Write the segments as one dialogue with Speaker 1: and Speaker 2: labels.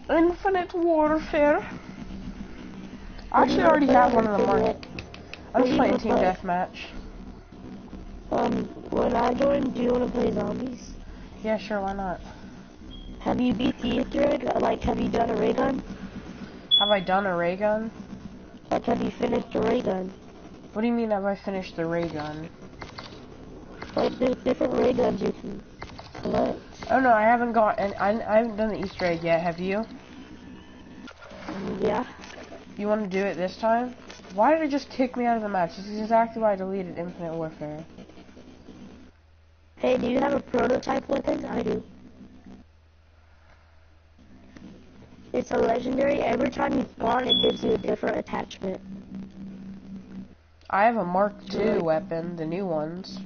Speaker 1: Infinite Warfare. I actually already have one of the market. I'm just playing Team Deathmatch.
Speaker 2: When I join, do you want to play zombies?
Speaker 1: Yeah, sure, why not?
Speaker 2: Have you beat the Easter egg? Like, have you done a ray gun?
Speaker 1: Have I done a ray gun?
Speaker 2: Like, have you finished a ray gun?
Speaker 1: What do you mean have I finished the ray gun?
Speaker 2: Like, there's different ray guns you can collect.
Speaker 1: Oh no, I haven't I haven't done the Easter egg yet, have you?
Speaker 2: Yeah.
Speaker 1: You want to do it this time? Why did it just kick me out of the match? This is exactly why I deleted Infinite Warfare.
Speaker 2: Hey, do you have a prototype weapon? I do. It's a legendary. Every time you spawn, it gives you a different attachment.
Speaker 1: I have a Mark II weapon, the new ones.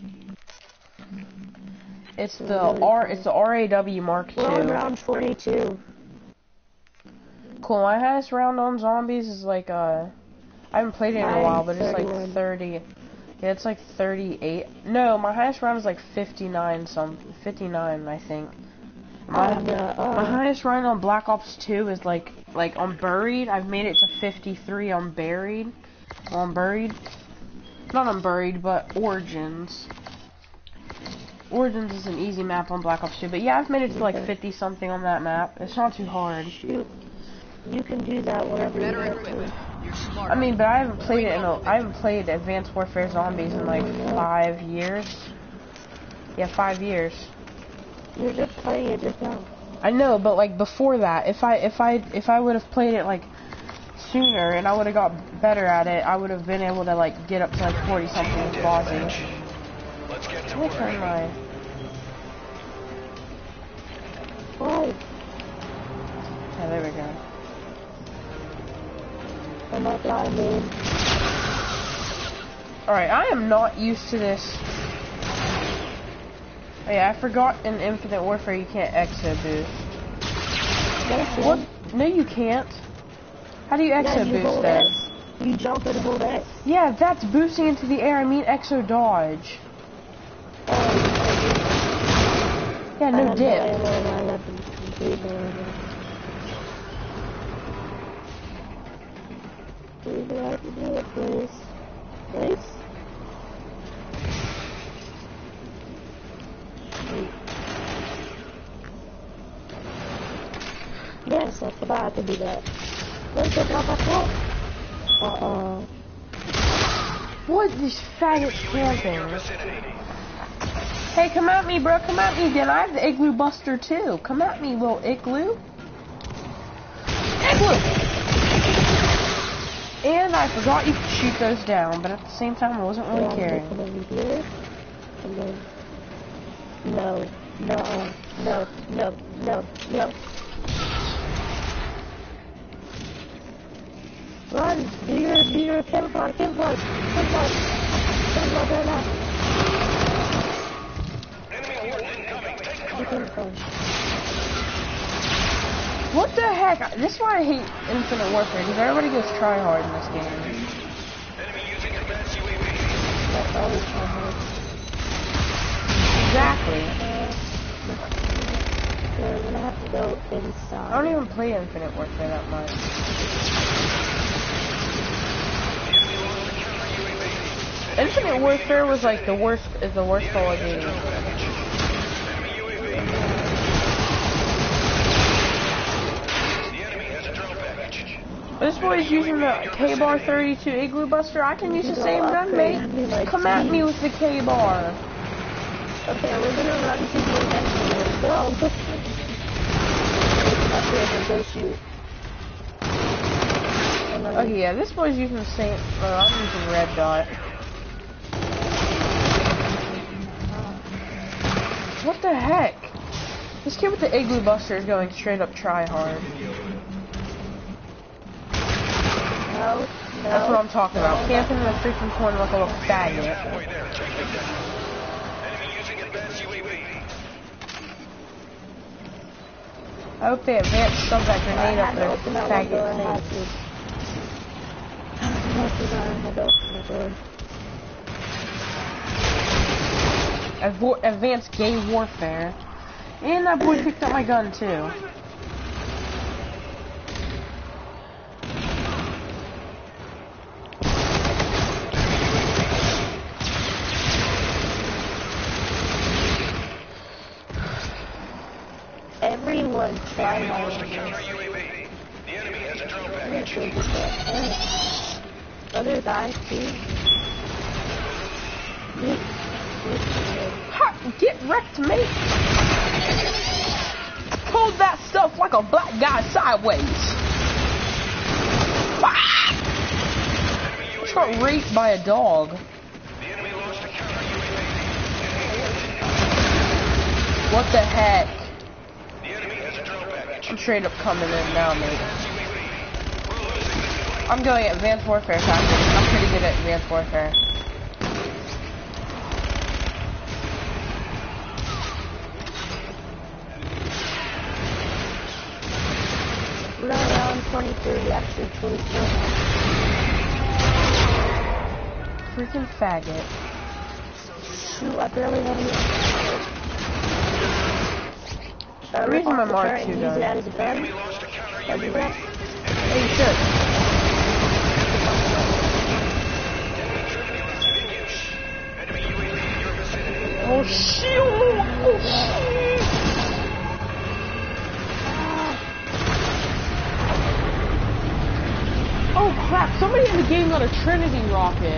Speaker 1: It's the RAW Mark II.
Speaker 2: We're on round 42.
Speaker 1: Cool, my highest round on zombies is like, I haven't played it in a while, but it's like 30. Yeah, it's like 38. No, my highest round is like 59 I think. My highest round on Black Ops 2 is like on Buried, I've made it to 53 on Buried. On Buried. Not on Buried, but Origins. Origins is an easy map on Black Ops 2, but yeah, I've made it to like 50 something on that map. It's not too hard.
Speaker 2: Shoot. You can do that whenever you want to.
Speaker 1: I mean, but I haven't played it I haven't played Advanced Warfare Zombies in like 5 years. Yeah, 5 years.
Speaker 2: You're just playing it just now.
Speaker 1: I know, but like before that, if I would have played it like sooner and I would have got better at it, I would have been able to like get up to like 40 something with Bozzy.
Speaker 3: Let's get to
Speaker 1: Which one am I?
Speaker 2: Why?
Speaker 1: Yeah, there we go.
Speaker 2: Oh my god, man.
Speaker 1: Alright, I am not used to this. Oh yeah, I forgot in Infinite Warfare you can't exo boost. What? No, you can't. How do you exo boost then?
Speaker 2: You jump and hold X.
Speaker 1: Yeah, that's boosting into the air. I mean exo dodge. Yeah, no dip.
Speaker 2: Please do I have to do it, please? Please? Yes, I forgot I could do that. Let's get off my foot. Uh-oh.
Speaker 1: What is faggot camping? Hey, come at me, bro. Come at me, then. I have the Igloo Buster, too. Come at me, little Igloo. Igloo! And I forgot you could shoot those down, but at the same time, I wasn't really caring.
Speaker 2: No, no, no, no, no, no. Run! Do your camouflage right now.
Speaker 1: What the heck? This is why I hate Infinite Warfare, because everybody goes try hard in this game.
Speaker 2: That's always try hard.
Speaker 1: Exactly.
Speaker 2: We're gonna have to go inside.
Speaker 1: I don't even play Infinite Warfare that much. Infinite Warfare was like the worst Call of Duty. This boy's using the K-Bar 32 Igloo Buster. I can use the same gun, mate. Come at me with the K-Bar.
Speaker 2: Okay, we're gonna run to the next one. Go. Up here and go shoot.
Speaker 1: Okay, yeah, this boy's using the same. I'm using red dot. What the heck? This kid with the Igloo Buster is going straight up try hard.
Speaker 2: No,
Speaker 1: that's what I'm talking about. Camping in the freaking corner like a little faggot. I hope they advance stuff that grenade up their faggot thing. Advanced gay warfare. And that boy picked up my gun too.
Speaker 2: trying my
Speaker 3: Launched a counter UAV. The enemy has a drone package.
Speaker 2: Other guys, too.
Speaker 1: Ha! Get wrecked, mate! Hold that stuff like a black guy sideways. Ah! Just got raped by a dog.
Speaker 3: The enemy launched a counter UAV.
Speaker 1: What the heck?
Speaker 3: The enemy has a drone package.
Speaker 1: I'm straight up coming in now, mate. I'm going at advanced warfare tactics. I'm pretty good at advanced warfare.
Speaker 2: We're around 23, actually 24.
Speaker 1: Freaking faggot.
Speaker 2: Shoot, I barely have any.
Speaker 1: Reason my Mark II
Speaker 2: gun.
Speaker 1: gun.
Speaker 2: Use it as a gun.
Speaker 3: We launched a counter
Speaker 2: Can I do
Speaker 3: UAV.
Speaker 2: that?
Speaker 1: Hey, you should.
Speaker 3: Enemy UAV in your vicinity.
Speaker 1: Oh, shit! Oh, shit! Oh, crap. Somebody in the game got a Trinity rocket.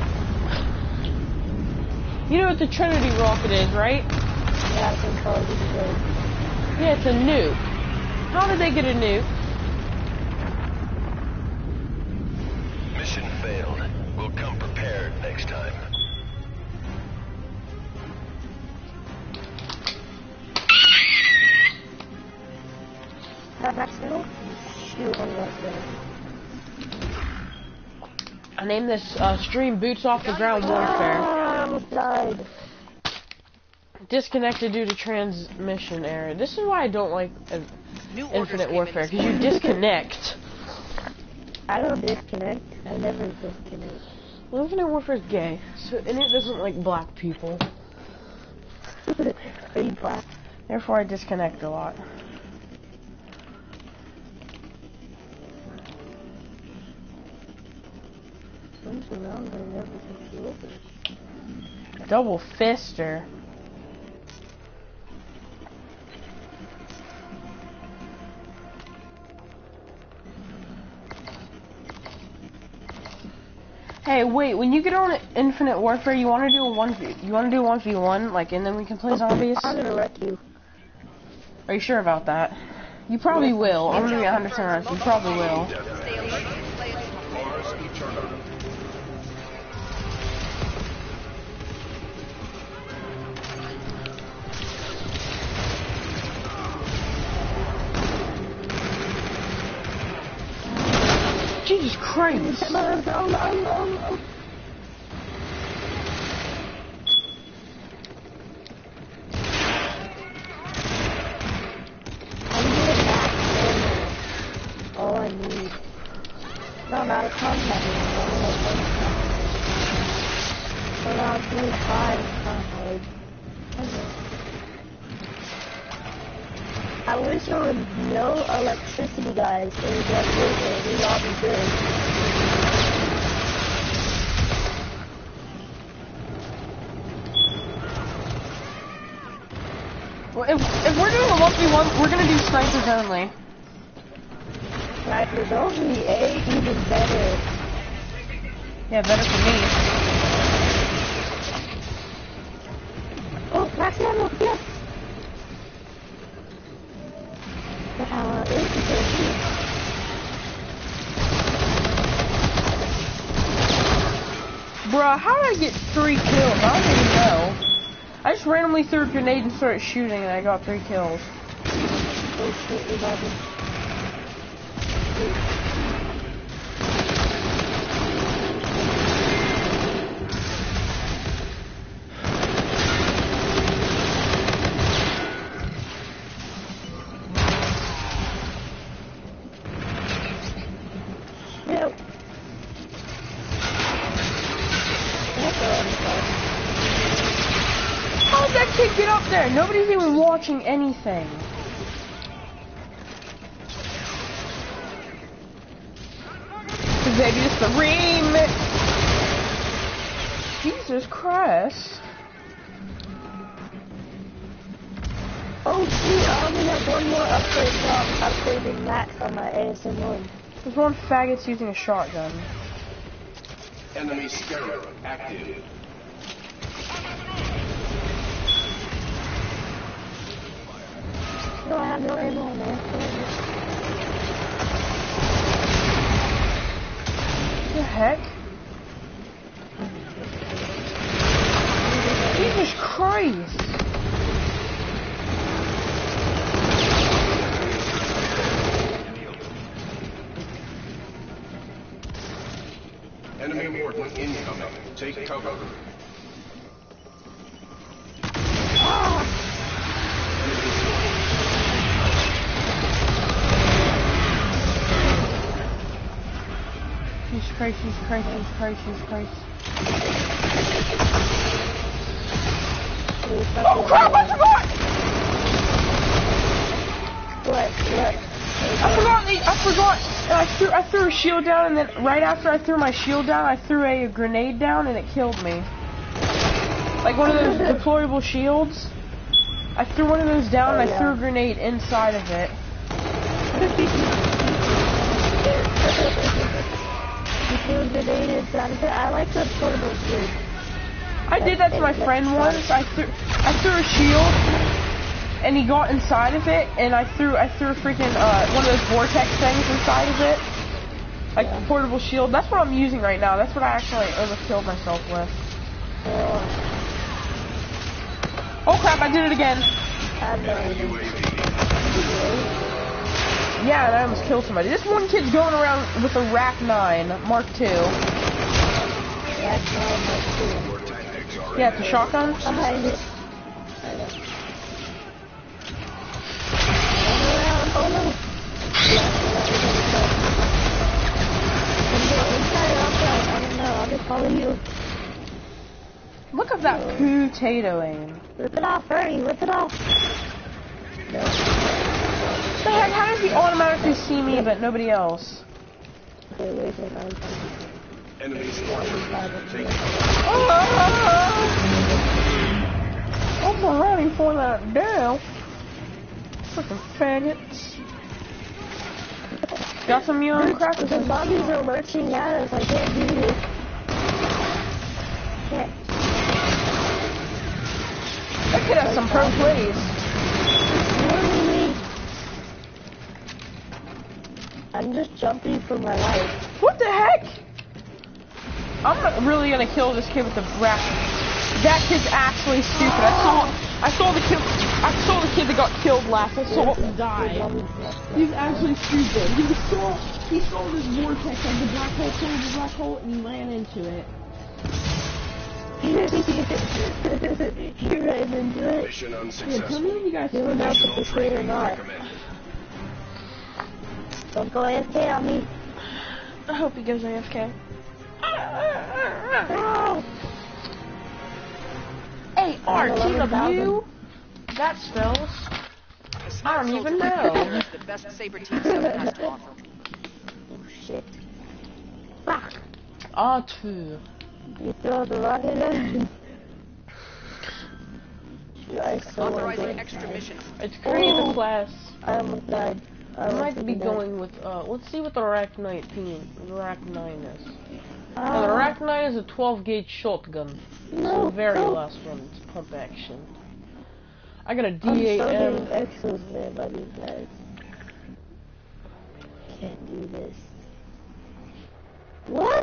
Speaker 1: You know what the Trinity rocket is, right?
Speaker 2: Yeah, I think Call of Duty good.
Speaker 1: Yeah, it's a nuke. How did they get a nuke?
Speaker 3: Mission failed. We'll come prepared next time.
Speaker 2: Have max middle? Shoot, on left there.
Speaker 1: I named this stream Boots Off the Ground Warfare.
Speaker 2: Ah, I almost died.
Speaker 1: Disconnected due to transmission error. This is why I don't like Infinite Warfare, because you disconnect.
Speaker 2: I don't disconnect. I never disconnect.
Speaker 1: Well, Infinite Warfare is gay, so, and it doesn't like black people.
Speaker 2: Are you black?
Speaker 1: Therefore, I disconnect a lot.
Speaker 2: Comes around and never gets you over.
Speaker 1: Double fister. Hey, wait! When you get on Infinite Warfare, you want to do a 1v1, like, and then we can play zombies.
Speaker 2: I'm gonna wreck you.
Speaker 1: Are you sure about that? You probably will. I'm gonna be 100% honest. You probably will. Jesus Christ!
Speaker 2: All I need. No, I'm out of contact anymore. Around 25 contact. I wish there was no electricity, guys. It was just really, we'd all be good.
Speaker 1: Well, if we're doing a 1v1, we're gonna do snipers only.
Speaker 2: Snipers only, even better.
Speaker 1: Yeah, better for me.
Speaker 2: Oh, max ammo, yes!
Speaker 1: Bruh, how did I get 3 kills? I don't even know. I just randomly threw a grenade and started shooting and I got 3 kills.
Speaker 2: Oh shit, we got it.
Speaker 1: How did that kid get up there? Nobody's even watching anything. Baby, it's the remix. Jesus Christ.
Speaker 2: Oh shoot, I only have one more upgrade from upgrading max on my ASM1.
Speaker 1: There's one faggot's using a shotgun.
Speaker 3: Enemy scarab active.
Speaker 2: No, I have no ammo, man.
Speaker 1: What the heck? Jesus Christ!
Speaker 3: Enemy warden incoming. Take cover.
Speaker 1: Jesus Christ, Jesus Christ, Jesus Christ, Jesus Christ. Oh crap, I forgot!
Speaker 2: What?
Speaker 1: I forgot, and I threw a shield down, and then right after I threw my shield down, I threw a grenade down, and it killed me. Like one of those deployable shields. I threw one of those down, and I threw a grenade inside of it.
Speaker 2: You threw a grenade inside of it? I like the portable shield.
Speaker 1: I did that to my friend once. I threw a shield, and he got inside of it, and I threw a freaking one of those vortex things inside of it, like the portable shield. That's what I'm using right now. That's what I actually almost killed myself with. Oh crap! I did it again. Yeah, and I almost killed somebody. This one kid's going around with a Rack 9 Mark II. Yeah, it's a shotgun.
Speaker 2: Behind it. Oh no! Inside or outside? I don't know. I'll just follow you.
Speaker 1: Look at that potato aim.
Speaker 2: Rip it off, hurry! Rip it off! No.
Speaker 1: What the heck? How does he automatically see me but nobody else?
Speaker 2: Okay, wait a second.
Speaker 3: Enemy squadron. Take
Speaker 1: I'm running for that down. Freaking faggots. Got some young crackers.
Speaker 2: The zombies are lurching at us. I can't do this. Can't.
Speaker 1: That kid has some pro plays.
Speaker 2: I'm just jumping for my life.
Speaker 1: What the heck? I'm not really gonna kill this kid with the rack. That kid's actually stupid. I saw the kid that got killed last. I saw him die. He's actually stupid. He saw this vortex of the black hole, killed the black hole, and he ran into it.
Speaker 2: He ran into it.
Speaker 3: mission
Speaker 1: Yeah,
Speaker 3: unsuccessful.
Speaker 1: tell me when you guys
Speaker 2: You don't know if it's straight or not. Don't go AFK on me.
Speaker 1: I hope he goes AFK.
Speaker 2: No!
Speaker 1: Hey, RTW? That spells. I don't even know.
Speaker 4: The best Saber Team 7 has to offer.
Speaker 2: Oh shit. Fuck!
Speaker 1: R2.
Speaker 2: You throw the rocket in? You are so
Speaker 4: Authorizing
Speaker 2: ungrateful.
Speaker 4: extra mission.
Speaker 1: It's create a class.
Speaker 2: I almost died.
Speaker 1: I might be going with, let's see what the Rack 9 is. No, the Rack 9 is a 12 gauge shotgun.
Speaker 2: No,
Speaker 1: the very
Speaker 2: no.
Speaker 1: last one, it's pump action. I got a
Speaker 2: I'm so
Speaker 1: D8M.
Speaker 2: getting exos there by these guys. Can't do this. What?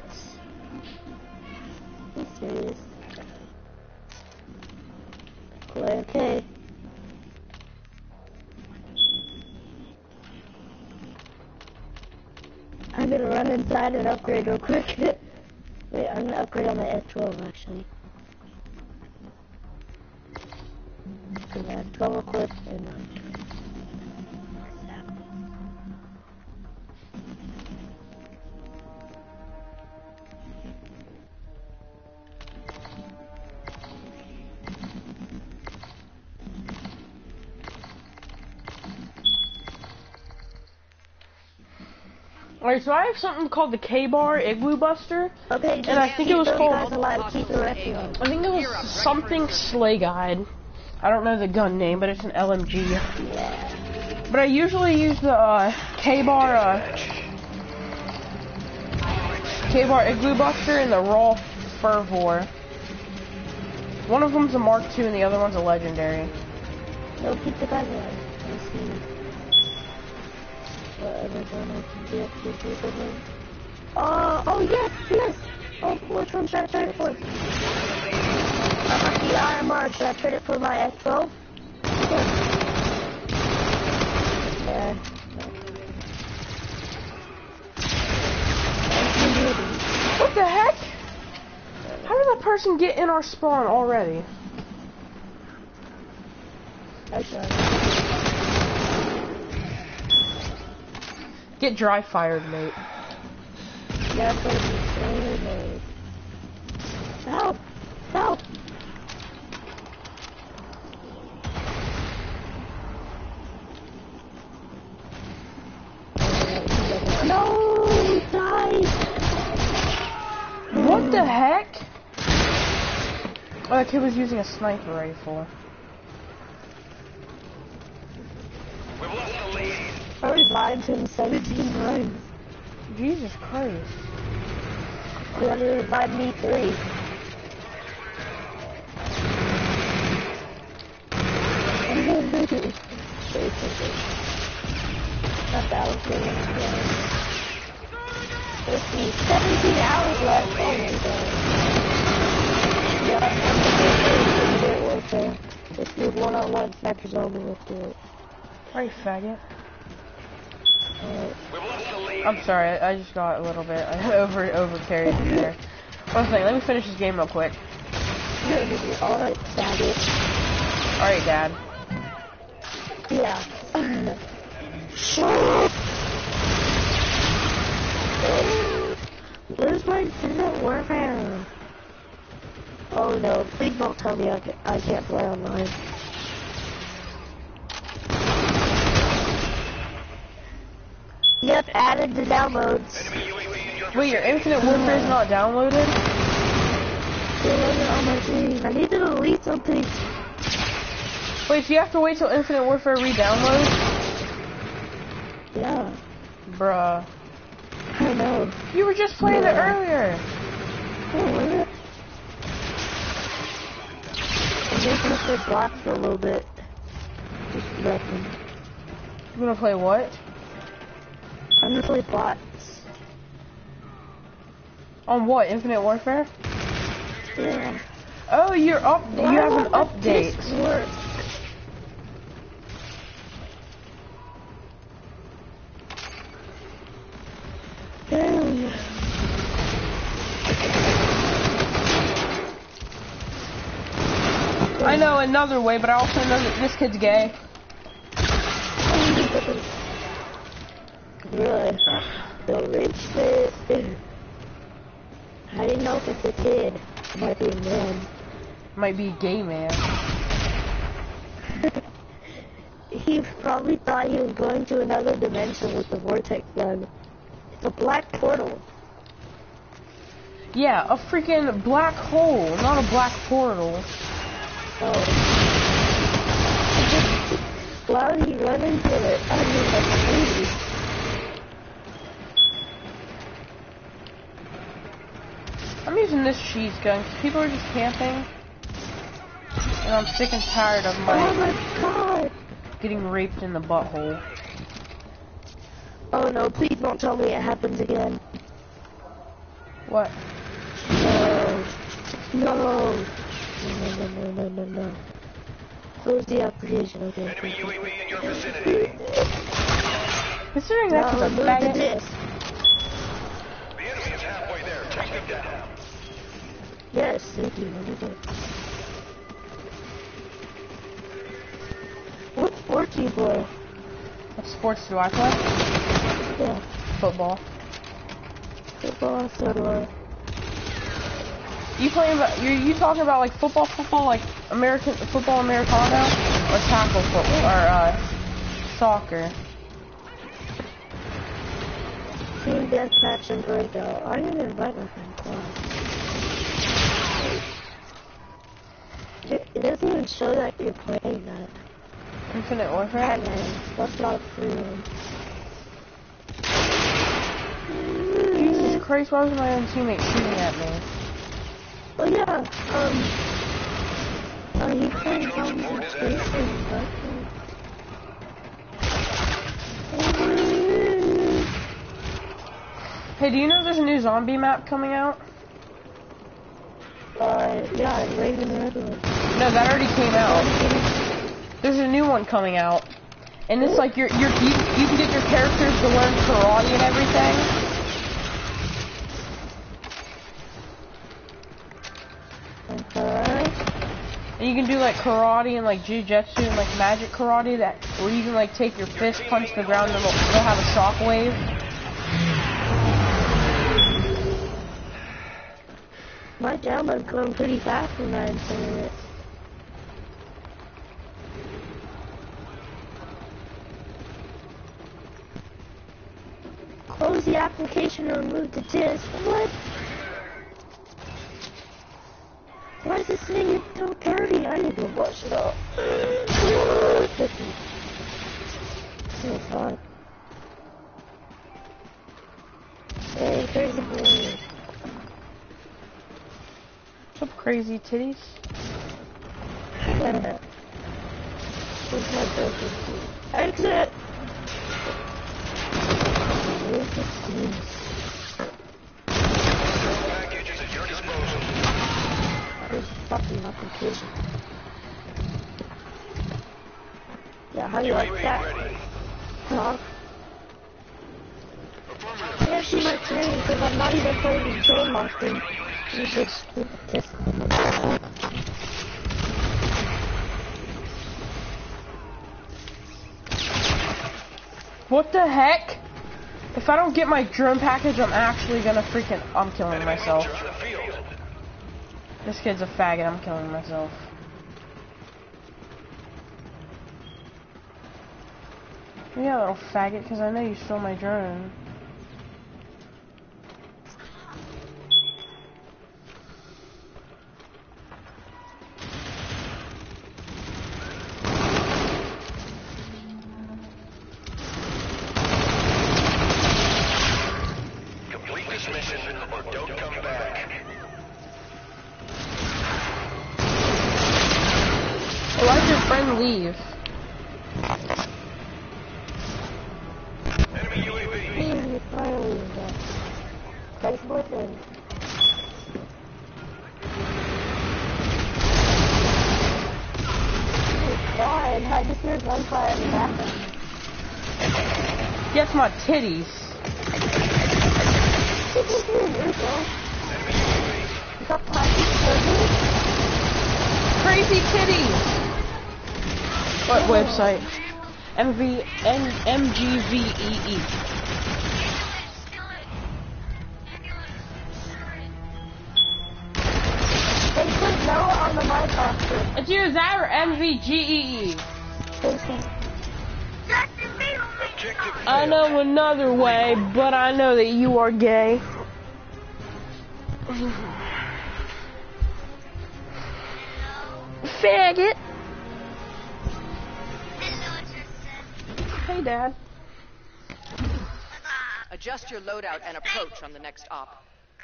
Speaker 2: Are you serious? Okay. I'm gonna run inside and upgrade real quick. Wait, I'm gonna upgrade on my S12 actually. Cause I have 12 equipped and
Speaker 1: Alright, so I have something called the K-Bar Igloo Buster.
Speaker 2: okay,
Speaker 1: And I think it was called,
Speaker 2: alive, keep the rest of them.
Speaker 1: I think it was something Sleigh Guide. I don't know the gun name, but it's an LMG.
Speaker 2: Yeah.
Speaker 1: But I usually use the K-Bar Igloo Buster and the Raw Fervor. One of them's a Mark II and the other one's a Legendary.
Speaker 2: No, keep the gun alive. Let's see. Whatever gun I can get to do the one. Oh yes, yes! Oh, which one should I trade it for? I got the IMR, should I trade it for my X12? Yeah.
Speaker 1: What the heck? How did that person get in our spawn already? Get dry fired, mate.
Speaker 2: Yeah, that's what it's saying. Help! Help! No! He died!
Speaker 1: What the heck? Oh, that kid was using a sniper rifle.
Speaker 3: We've lost the lead.
Speaker 2: I revived him 17 times.
Speaker 1: Jesus Christ.
Speaker 2: He only revived me 3. Not that was good. Let's see, 17 hours left. Oh my god. Yeah, I'm worth it. Let's do one-on-one snipers only. Let's do it.
Speaker 1: Right, faggot.
Speaker 3: We've lost the lead.
Speaker 1: I'm sorry, I just got a little bit over carried there. One thing, let me finish this game real quick.
Speaker 2: Alright, faggot.
Speaker 1: Alright, Dad.
Speaker 2: Yeah. Shut up! Where's my Infinite Warfare? Oh no, please don't tell me I can't play online. Yep, added to downloads.
Speaker 3: Enemy UAV in your
Speaker 1: Wait, your Infinite Warfare is not downloaded?
Speaker 2: On my screen. I need to delete something.
Speaker 1: Wait, so you have to wait till Infinite Warfare re-downloads?
Speaker 2: Yeah,
Speaker 1: Bruh.
Speaker 2: I know.
Speaker 1: You were just playing it earlier.
Speaker 2: Oh, was it? I'm just gonna play blocks for a little bit. Just nothing.
Speaker 1: You gonna play what?
Speaker 2: I'm gonna play bots.
Speaker 1: On what? Infinite Warfare?
Speaker 2: Yeah.
Speaker 1: Oh, you're up. You have an update.
Speaker 2: This work. Damn.
Speaker 1: I know another way, but I also know that this kid's gay.
Speaker 2: Good. The rich fit. I didn't know if it's a kid. It might be a man.
Speaker 1: Might be a gay man.
Speaker 2: He probably thought he was going to another dimension with the vortex gun. It's a black portal.
Speaker 1: Yeah, a freaking black hole, not a black portal.
Speaker 2: Oh. Why would he run into it? I mean, like, please.
Speaker 1: I'm using this cheese gun 'cause people are just camping. And I'm sick and tired of
Speaker 2: Oh my god!
Speaker 1: getting raped in the butthole.
Speaker 2: Oh no, please don't tell me it happens again.
Speaker 1: What?
Speaker 2: No. No. No. Close the application, okay.
Speaker 3: Enemy UAV in your vicinity.
Speaker 1: Considering that's a
Speaker 2: Remove the
Speaker 1: faggot.
Speaker 2: disc.
Speaker 3: The enemy is halfway there. Take them down.
Speaker 2: Yes, thank you. Remove it. What sport do you play?
Speaker 1: What sports do I play?
Speaker 2: Yeah.
Speaker 1: Football.
Speaker 2: Football, so do I.
Speaker 1: You playing about? You talking about like football, like American football, Americano, or tackle football, or soccer?
Speaker 2: Team deathmatch and breakout. I didn't invite my friend. It doesn't even show that you're playing that.
Speaker 1: Infinite Warfare?
Speaker 2: Yeah, man. That's not free.
Speaker 1: Jesus Christ, why was my own teammate shooting at me?
Speaker 2: Oh yeah, are you playing zombies?
Speaker 1: Hey, do you know there's a new zombie map coming out?
Speaker 2: Yeah, Raven Redwood.
Speaker 1: No, that already came out. There's a new one coming out. And it's like you can get your characters to learn karate and everything. And you can do like karate and like jujitsu and like magic karate where you can like take your fist, punch the ground, and they'll have a shockwave.
Speaker 2: My download's going pretty fast in my internet. Close the application and remove the disk. What? Why is this thing so dirty? I need to wash it off. So hot. Hey, crazy boy.
Speaker 1: What's up, crazy titties?
Speaker 2: Yeah. Where's my broken teeth? Exit! Where's the teeth?
Speaker 3: Packages at your disposal.
Speaker 2: There's fucking application. Yeah, how do you like that? Huh? I can't see my screen because I'm not even playing the game often. You just this.
Speaker 1: What the heck? If I don't get my drone package, I'm actually gonna I'm killing myself. This kid's a faggot, I'm killing myself. Yeah, little faggot, because I know you stole my drone.
Speaker 3: Complete this mission or don't come back.
Speaker 1: Why'd your friend leave?
Speaker 3: Enemy UAV.
Speaker 2: Finally, thanks for listening. God, I just heard gunfire in the background.
Speaker 1: Guess my titties. Crazy titties! What website? MGVEE.
Speaker 2: They put no on the mic after.
Speaker 1: It's either that or MVGEE. I know another way, but I know that you are gay. Faggot. Hey, Dad.
Speaker 4: Adjust your loadout and approach on the next op.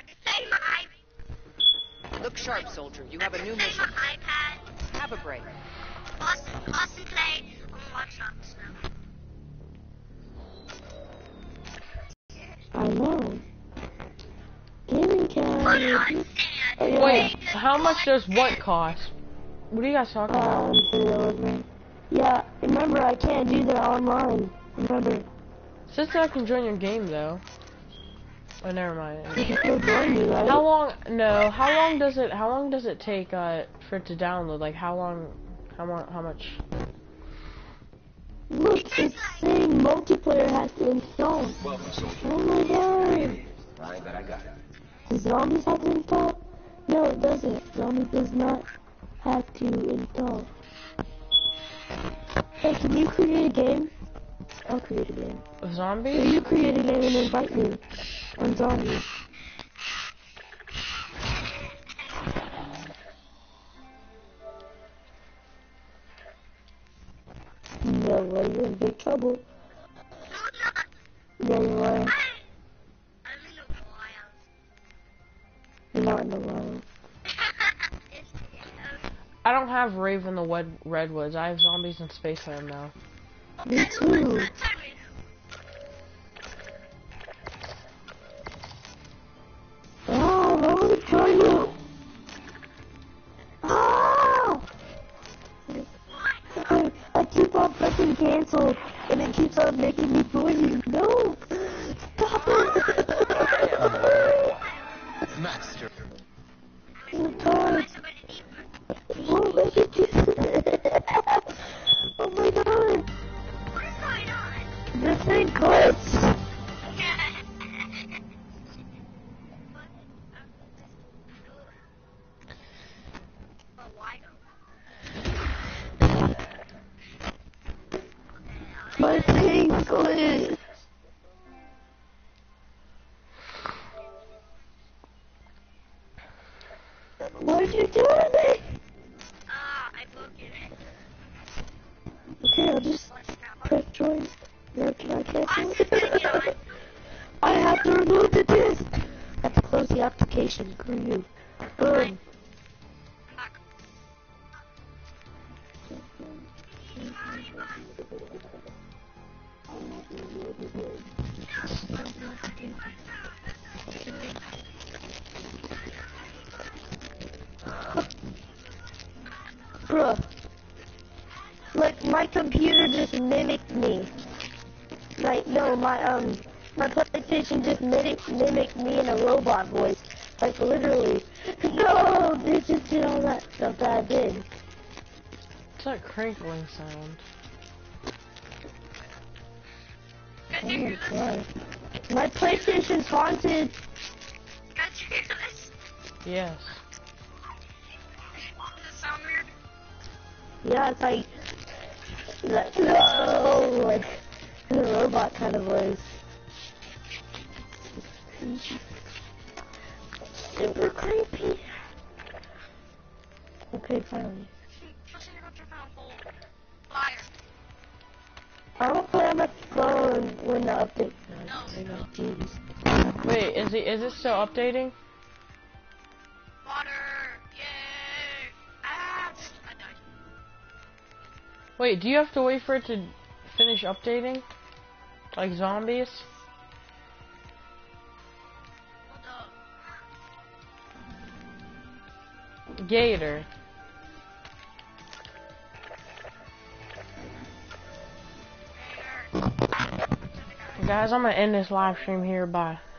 Speaker 4: Look sharp, soldier. You have a new mission. Have a break.
Speaker 2: I know. Gaming can.
Speaker 1: Wait, how much does what cost? What are you guys talking about?
Speaker 2: Yeah, remember I can't do that online. Remember.
Speaker 1: Since I can join your game though. Oh, never mind.
Speaker 2: You can still join me, right?
Speaker 1: How long? No. How long does it take for it to download? Like how long? How much?
Speaker 2: Look, it's saying multiplayer has to install. Oh my god.
Speaker 3: I bet I got it.
Speaker 2: The zombies have to install? No, it doesn't. Zombies does not have to install. Hey, can you create a game? I'll create a game.
Speaker 1: Zombies?
Speaker 2: So you create a game and invite me on zombies. big trouble. Yeah, you are.
Speaker 5: I'm in the wild.
Speaker 2: You're not in the wild.
Speaker 1: I don't have Rave in the Redwoods. I have Zombies in Spaceland now.
Speaker 2: Me too. Oh, I want to try you. Oh! I keep on pressing cancel, and it keeps on making me join you. No! Stop it!
Speaker 3: Master.
Speaker 2: Oh, God. Won't let me do that. Oh, my God.
Speaker 5: What is going on?
Speaker 2: This thing glitched. My thing glitched. What'd you do with it?
Speaker 5: I broke it.
Speaker 2: Okay, I'll just press join. Or can I cancel
Speaker 5: I'm just gonna get on.
Speaker 2: it? I have to remove the disk. I have to close the application. Screw you. Boom. Bruh. Like, my computer just mimicked me. Like, no, my PlayStation just mimicked me in a robot voice. Like, literally. No, they just did all that stuff that I did.
Speaker 1: It's that crinkling sound.
Speaker 2: Oh my God. My PlayStation's haunted.
Speaker 5: Got you hear this?
Speaker 1: Yes.
Speaker 5: Does it sound weird?
Speaker 2: Yeah, it's like, no, like, in a robot kind of voice. Super creepy. Okay, finally.
Speaker 5: Fire.
Speaker 2: I will play on my phone when the update comes. Jeez.
Speaker 1: Wait, is it still updating?
Speaker 5: Water. Yay. Ah, I died.
Speaker 1: Wait, do you have to wait for it to finish updating? Like Zombies?
Speaker 5: Hold up.
Speaker 1: Gator. Guys, I'm gonna end this live stream here. Bye.